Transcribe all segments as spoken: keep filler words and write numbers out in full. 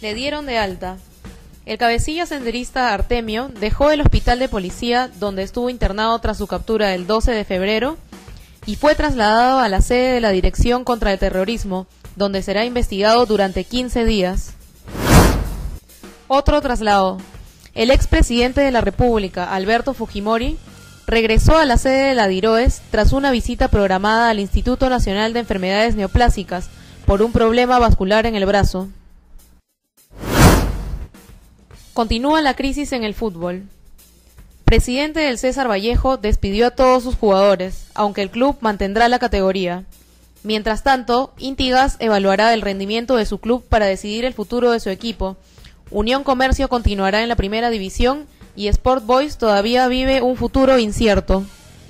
Le dieron de alta. El cabecilla senderista Artemio dejó el hospital de policía donde estuvo internado tras su captura el doce de febrero y fue trasladado a la sede de la Dirección contra el Terrorismo, donde será investigado durante quince días. Otro traslado. El expresidente de la República, Alberto Fujimori, regresó a la sede de la DIROES tras una visita programada al Instituto Nacional de Enfermedades Neoplásicas por un problema vascular en el brazo. Continúa la crisis en el fútbol. Presidente del César Vallejo despidió a todos sus jugadores, aunque el club mantendrá la categoría. Mientras tanto, Intigas evaluará el rendimiento de su club para decidir el futuro de su equipo. Unión Comercio continuará en la primera división y Sport Boys todavía vive un futuro incierto.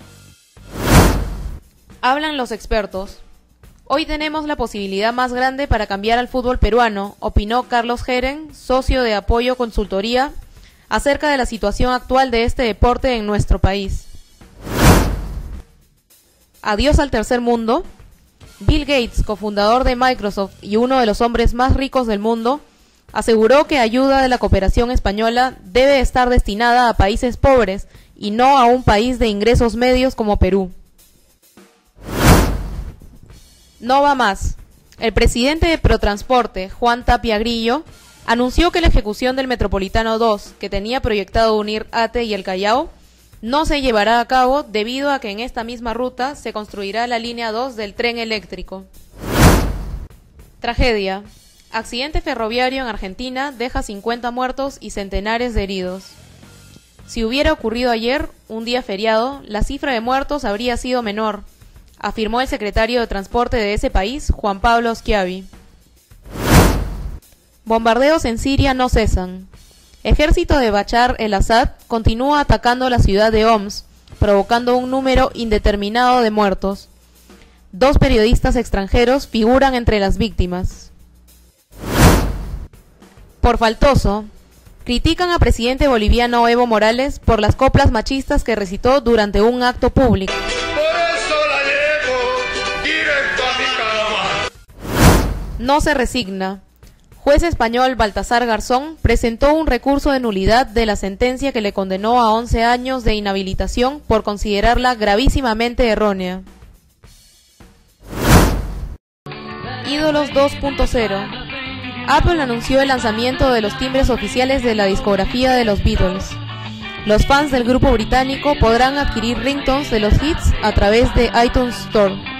Hablan los expertos. Hoy tenemos la posibilidad más grande para cambiar al fútbol peruano, opinó Carlos Geren, socio de Apoyo Consultoría, acerca de la situación actual de este deporte en nuestro país. Adiós al tercer mundo. Bill Gates, cofundador de Microsoft y uno de los hombres más ricos del mundo, aseguró que ayuda de la cooperación española debe estar destinada a países pobres y no a un país de ingresos medios como Perú. No va más. El presidente de Protransporte, Juan Tapia Grillo, anunció que la ejecución del Metropolitano dos, que tenía proyectado unir Ate y el Callao, no se llevará a cabo debido a que en esta misma ruta se construirá la línea dos del tren eléctrico. Tragedia. Accidente ferroviario en Argentina deja cincuenta muertos y centenares de heridos. Si hubiera ocurrido ayer, un día feriado, la cifra de muertos habría sido menor, afirmó el secretario de Transporte de ese país, Juan Pablo Schiavi. Bombardeos en Siria no cesan. Ejército de Bachar el-Assad continúa atacando la ciudad de Homs, provocando un número indeterminado de muertos. Dos periodistas extranjeros figuran entre las víctimas. Por faltoso, critican a presidente boliviano Evo Morales por las coplas machistas que recitó durante un acto público. No se resigna. Juez español Baltasar Garzón presentó un recurso de nulidad de la sentencia que le condenó a once años de inhabilitación por considerarla gravísimamente errónea. Ídolos dos punto cero. Apple anunció el lanzamiento de los timbres oficiales de la discografía de los Beatles. Los fans del grupo británico podrán adquirir ringtones de los hits a través de iTunes Store.